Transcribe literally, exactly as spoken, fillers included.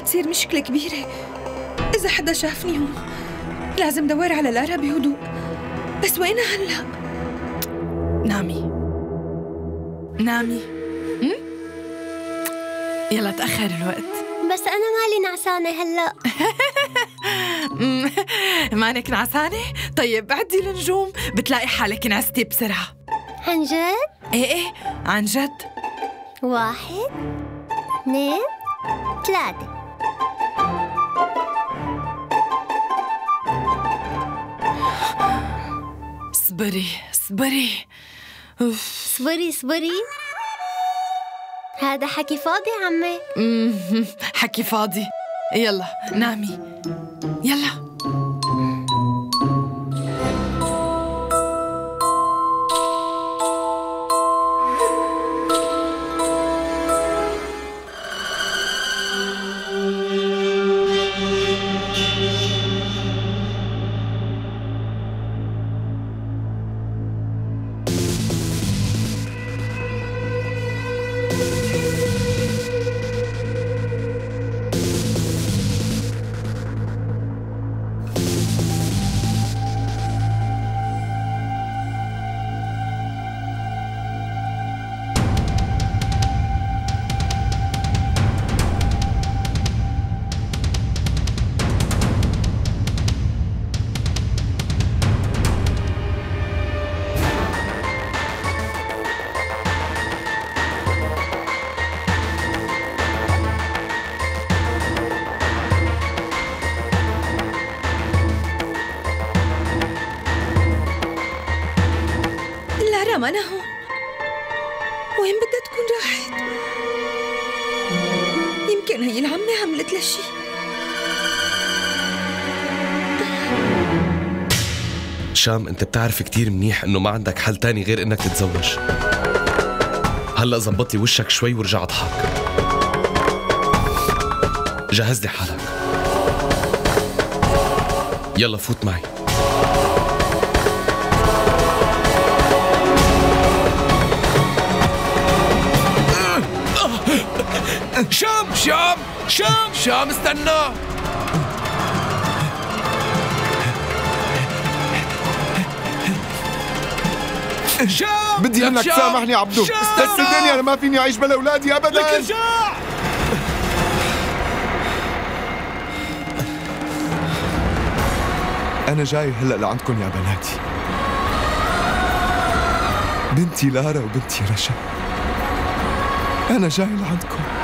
تصير مشكلة كبيرة إذا حدا شافني هون. لازم دور على لارا بهدوء. بس وينها هلأ؟ نامي نامي. م? يلا تأخر الوقت. بس أنا مالي نعسانة هلأ. مانك نعسانة؟ طيب بعدي النجوم بتلاقي حالك نعستي بسرعة. عن جد؟ ايه ايه عن جد. واحد اثنين ثلاثة. اصبري اصبري. اوف. صبري صبري، هذا حكي فاضي عمي. مم، حكي فاضي. يلا نامي يلا. ما أنا هون. وين بدها تكون راحت؟ يمكن هي العمة عملت لها شي. شام، انت بتعرف كتير منيح انه ما عندك حل تاني غير انك تتزوج. هلأ زبط لي وشك شوي ورجع اضحك. جهز لي حالك. يلا فوت معي. شام شام شام شام استنى. شام بدي انك تسامحني عبدو، بس صدقني انا ما فيني اعيش بلا اولادي ابدا. لك ارجع. انا جاي هلا لعندكم يا بناتي، بنتي لارا وبنتي رشا. انا جاي لعندكم.